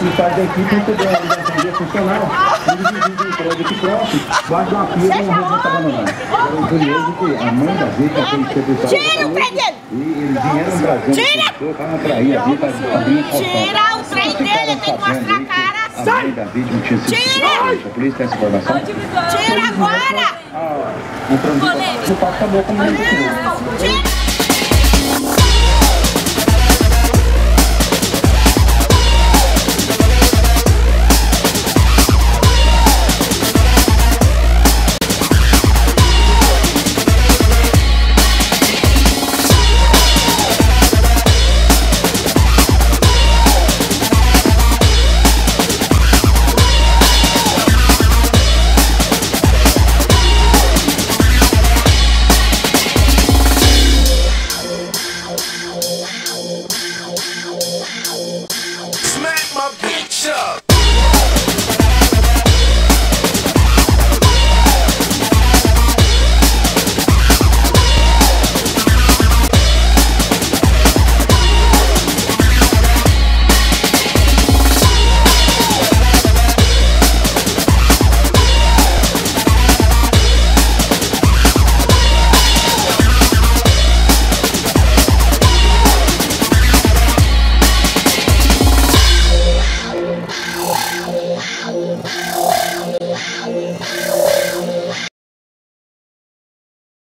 faz da equipe recebeu a ligação funcional. Ele vive em prédio aqui próximo, guarda uma pia e um robô está abandonado. O curioso é que a mãe da Vita foi entrevistada. Tira o trem dele! E eles vieram trazendo. Tira! Para atrair a Vita abrindo o portão. Tira o trem dele, tem que mostrar a cara! A mãe da vítima tinha sido. Tira! A polícia tem essa informação? Tira agora! O trânsito acabou com o Tira!